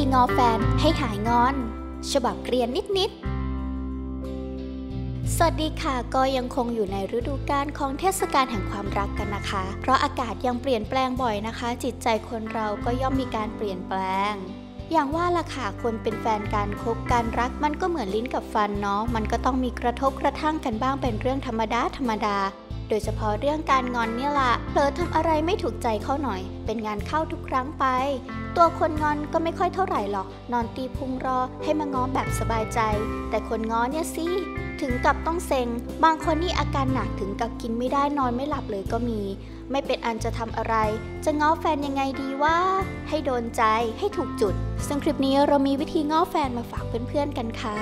ง้อแฟนให้หายงอนฉบับเกรียนนิดสวัสดีค่ะก็ยังคงอยู่ในฤดูกาลของเทศกาลแห่งความรักกันนะคะเพราะอากาศยังเปลี่ยนแปลงบ่อยนะคะจิตใจคนเราก็ย่อมมีการเปลี่ยนแปลงอย่างว่าล่ะค่ะคนเป็นแฟนกันคบกันรักมันก็เหมือนลิ้นกับฟันเนาะมันก็ต้องมีกระทบกระทั่งกันบ้างเป็นเรื่องธรรมดาโดยเฉพาะเรื่องการงอนเนี่ยล่ะเผลอทำอะไรไม่ถูกใจเขาหน่อยเป็นงานเข้าทุกครั้งไปตัวคนงอนก็ไม่ค่อยเท่าไหร่หรอกนอนตีพุงรอให้มาง้อแบบสบายใจแต่คนง้อเนี่ยสิถึงกับต้องเซ็งบางคนนี่อาการหนักถึงกับกินไม่ได้นอนไม่หลับเลยก็มีไม่เป็นอันจะทำอะไรจะง้อแฟนยังไงดีว่าให้โดนใจให้ถูกจุดซึ่งคลิปนี้เรามีวิธีง้อแฟนมาฝากเพื่อนๆกันค่ะ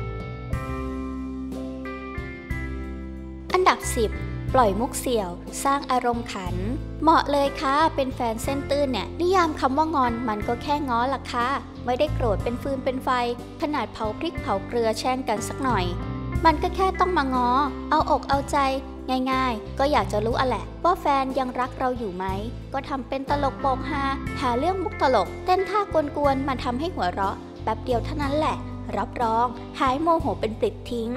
อันดับ10ปล่อยมุกเสี่ยวสร้างอารมณ์ขันเหมาะเลยค่ะเป็นแฟนเส้นตื้นเนี่ยนิยามคำว่างอนมันก็แค่ง้อล่ะค่ะไม่ได้โกรธเป็นฟืนเป็นไฟขนาดเผาพริกเผาเกลือแช่งกันสักหน่อยมันก็แค่ต้องมาง้อเอาอกเอาใจง่ายๆก็อยากจะรู้อะแหละว่าแฟนยังรักเราอยู่ไหมก็ทำเป็นตลกโปกฮาหาเรื่องมุกตลกเต้นท่ากวนๆมาทำให้หัวเราะแป๊บเดียวเท่านั้นแหละรับรองหายโมโหเป็นปลิดทิ้ง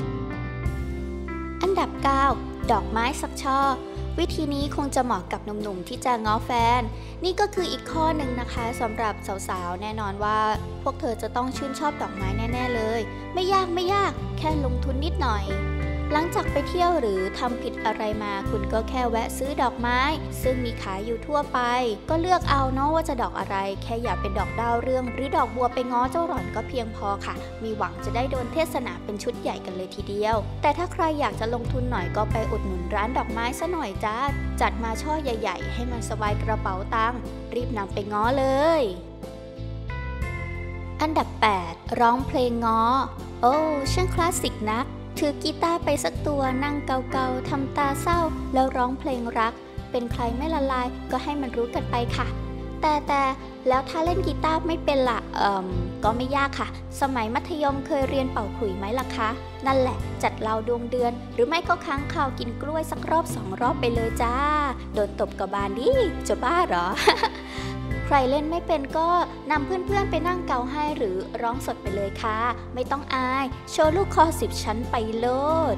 อันดับ9ดอกไม้สักช่อวิธีนี้คงจะเหมาะกับหนุ่มๆที่จะง้อแฟนนี่ก็คืออีกข้อหนึ่งนะคะสำหรับสาวๆแน่นอนว่าพวกเธอจะต้องชื่นชอบดอกไม้แน่ๆเลยไม่ยากแค่ลงทุนนิดหน่อยหลังจากไปเที่ยวหรือทำผิดอะไรมาคุณก็แค่แวะซื้อดอกไม้ซึ่งมีขายอยู่ทั่วไปก็เลือกเอาเนาะว่าจะดอกอะไรแค่อย่าเป็นดอกดาวเรืองหรือดอกบัวไปง้อเจ้าหล่อนก็เพียงพอค่ะมีหวังจะได้โดนเทศนาเป็นชุดใหญ่กันเลยทีเดียวแต่ถ้าใครอยากจะลงทุนหน่อยก็ไปอุดหนุนร้านดอกไม้ซะหน่อยจ้าจัดมาช่อใหญ่ๆให้มันสบายกระเป๋าตังค์รีบนำไปง้อเลยอันดับ8ร้องเพลงง้อโอ้ช่างคลาสสิกนักถือกีตาร์ไปสักตัวนั่งเกาๆทำตาเศร้าแล้วร้องเพลงรักเป็นใครไม่ละลายก็ให้มันรู้กันไปค่ะแต่แล้วถ้าเล่นกีตาร์ไม่เป็นล่ะก็ไม่ยากค่ะสมัยมัธยมเคยเรียนเป่าขลุ่ยไหมล่ะคะนั่นแหละจัดเราดวงเดือนหรือไม่ก็ค้างคาวกินกล้วยสักรอบ2รอบไปเลยจ้าโดนตบกับบานดิจะบ้าเหรอ ใครเล่นไม่เป็นก็นำเพื่อนๆไปนั่งเกาให้หรือร้องสดไปเลยค่ะไม่ต้องอายโชว์ลูกคอ10ชั้นไปโลด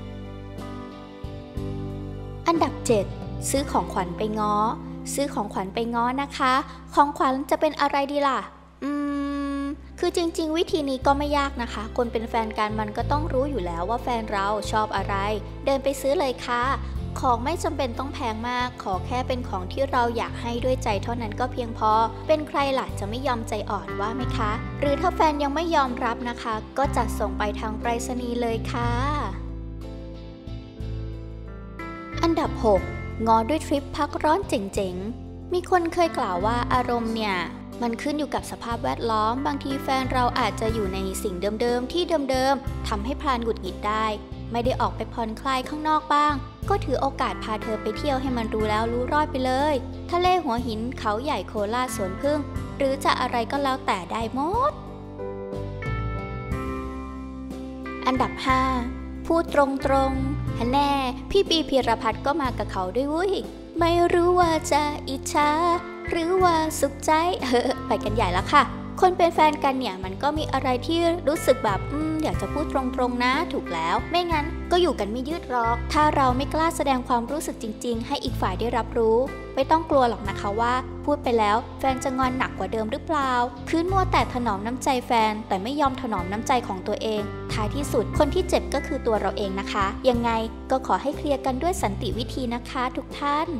อันดับ7ซื้อของขวัญไปง้อซื้อของขวัญไปง้อนะคะของขวัญจะเป็นอะไรดีล่ะคือจริงๆวิธีนี้ก็ไม่ยากนะคะคนเป็นแฟนกันมันก็ต้องรู้อยู่แล้วว่าแฟนเราชอบอะไรเดินไปซื้อเลยค่ะของไม่จำเป็นต้องแพงมากขอแค่เป็นของที่เราอยากให้ด้วยใจเท่านั้นก็เพียงพอเป็นใครล่ะจะไม่ยอมใจอ่อนว่าไหมคะหรือถ้าแฟนยังไม่ยอมรับนะคะก็จัดส่งไปทางไปรษณีย์เลยค่ะอันดับ6ง้อด้วยทริปพักร้อนเจ๋งๆมีคนเคยกล่าวว่าอารมณ์เนี่ยมันขึ้นอยู่กับสภาพแวดล้อมบางทีแฟนเราอาจจะอยู่ในสิ่งเดิมๆที่เดิมๆทำให้พลานหงุดหงิดได้ไม่ได้ออกไปผ่อนคลายข้างนอกบ้างก็ถือโอกาสพาเธอไปเที่ยวให้มันรู้แล้วรู้รอดไปเลยทะเลหัวหินเขาใหญ่โคราชสวนพึ่งหรือจะอะไรก็แล้วแต่ได้หมดอันดับ5พูดตรงๆแน่พี่ปีพีรพัฒน์ก็มากับเขาด้วยวุ้ยไม่รู้ว่าจะอิจฉาหรือว่าสุขใจไปกันใหญ่แล้วค่ะคนเป็นแฟนกันเนี่ยมันก็มีอะไรที่รู้สึกแบบอยากจะพูดตรงๆนะถูกแล้วไม่งั้นก็อยู่กันไม่ยืดหรอกถ้าเราไม่กล้าแสดงความรู้สึกจริงๆให้อีกฝ่ายได้รับรู้ไม่ต้องกลัวหรอกนะคะว่าพูดไปแล้วแฟนจะงอนหนักกว่าเดิมหรือเปล่าคืนมัวแต่ถนอมน้ำใจแฟนแต่ไม่ยอมถนอมน้ำใจของตัวเองท้ายที่สุดคนที่เจ็บก็คือตัวเราเองนะคะยังไงก็ขอให้เคลียร์กันด้วยสันติวิธีนะคะทุกท่าน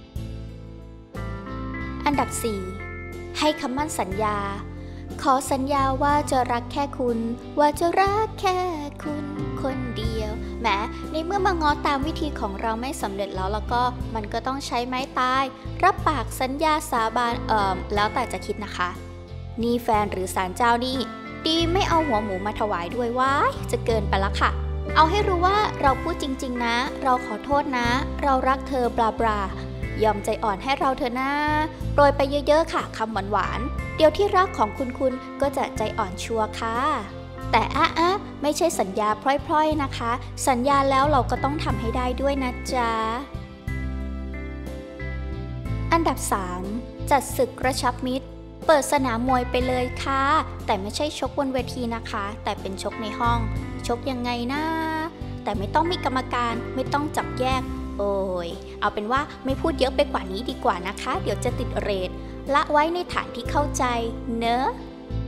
อันดับ4ให้คำมั่นสัญญาขอสัญญาว่าจะรักแค่คุณว่าจะรักแค่คุณคนเดียวแหมในเมื่อมาง้อตามวิธีของเราไม่สำเร็จแล้วก็มันก็ต้องใช้ไม้ตายรับปากสัญญาสาบานแล้วแต่จะคิดนะคะนี่แฟนหรือศาลเจ้านี่ดีไม่เอาหัวหมูมาถวายด้วยว้ายจะเกินไปละค่ะเอาให้รู้ว่าเราพูดจริงๆนะเราขอโทษนะเรารักเธอบลาบลายอมใจอ่อนให้เราเถอะนะโปรยไปเยอะๆค่ะคำหวานๆเดี๋ยวที่รักของคุณก็จะใจอ่อนชัวร์ค่ะแต่ไม่ใช่สัญญาพล่อยๆนะคะสัญญาแล้วเราก็ต้องทำให้ได้ด้วยนะจ๊ะอันดับ3จัดศึกกระชับมิตรเปิดสนามมวยไปเลยค่ะแต่ไม่ใช่ชกบนเวทีนะคะแต่เป็นชกในห้องชกยังไงนะแต่ไม่ต้องมีกรรมการไม่ต้องจับแยกโอ้ยเอาเป็นว่าไม่พูดเยอะไปกว่านี้ดีกว่านะคะเดี๋ยวจะติดเรทละไว้ในฐานที่เข้าใจเนอะ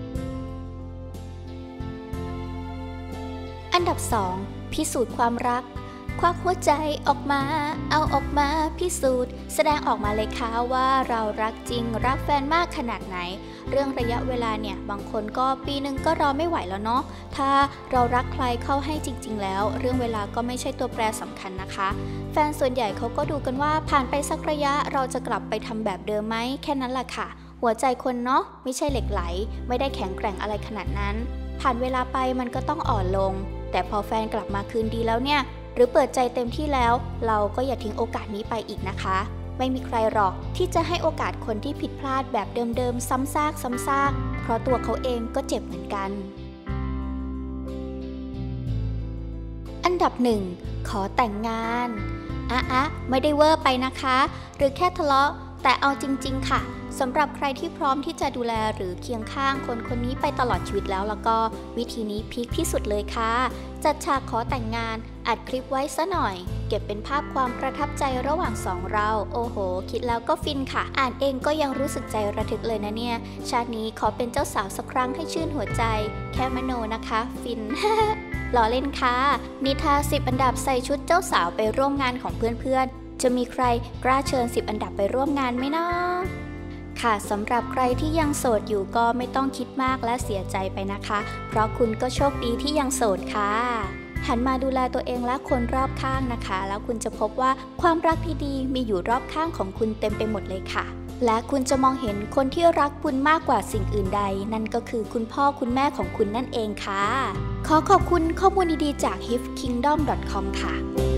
อันดับ 2 พิสูจน์ความรักควักหัวใจออกมาเอาออกมาพิสูจน์แสดงออกมาเลยค่ะว่าเรารักจริงรักแฟนมากขนาดไหนเรื่องระยะเวลาเนี่ยบางคนก็ปีนึงก็รอไม่ไหวแล้วเนาะถ้าเรารักใครเข้าให้จริงๆแล้วเรื่องเวลาก็ไม่ใช่ตัวแปรสำคัญนะคะแฟนส่วนใหญ่เขาก็ดูกันว่าผ่านไปสักระยะเราจะกลับไปทำแบบเดิมไหมแค่นั้นแหละค่ะหัวใจคนเนาะไม่ใช่เหล็กไหลไม่ได้แข็งแกร่งอะไรขนาดนั้นผ่านเวลาไปมันก็ต้องอ่อนลงแต่พอแฟนกลับมาคืนดีแล้วเนี่ยหรือเปิดใจเต็มที่แล้วเราก็อย่าทิ้งโอกาสนี้ไปอีกนะคะไม่มีใครหรอกที่จะให้โอกาสคนที่ผิดพลาดแบบเดิมๆซ้ำซากเพราะตัวเขาเองก็เจ็บเหมือนกันอันดับ 1 ขอแต่งงานไม่ได้เวอร์ไปนะคะหรือแค่ทะเลาะแต่เอาจริงๆค่ะสำหรับใครที่พร้อมที่จะดูแลหรือเคียงข้างคนคนนี้ไปตลอดชีวิตแล้วก็วิธีนี้พีคที่สุดเลยค่ะจัดฉากขอแต่งงานอัดคลิปไว้ซะหน่อยเก็บเป็นภาพความประทับใจระหว่างสองเราโอ้โหคิดแล้วก็ฟินค่ะอ่านเองก็ยังรู้สึกใจระทึกเลยนะเนี่ยชาตินี้ขอเป็นเจ้าสาวสักครั้งให้ชื่นหัวใจแค่มโนนะคะฟิน ล้อเล่นค่ะนิทาน10 อันดับใส่ชุดเจ้าสาวไปร่วมงานของเพื่อนๆจะมีใครกล้าเชิญ10 อันดับไปร่วมงานไหมนะค่ะสำหรับใครที่ยังโสดอยู่ก็ไม่ต้องคิดมากและเสียใจไปนะคะเพราะคุณก็โชคดีที่ยังโสดค่ะหันมาดูแลตัวเองและคนรอบข้างนะคะแล้วคุณจะพบว่าความรักที่ดีมีอยู่รอบข้างของคุณเต็มไปหมดเลยค่ะและคุณจะมองเห็นคนที่รักคุณมากกว่าสิ่งอื่นใดนั่นก็คือคุณพ่อคุณแม่ของคุณนั่นเองค่ะขอขอบคุณข้อมูลดีๆจาก hifkingdom.com ค่ะ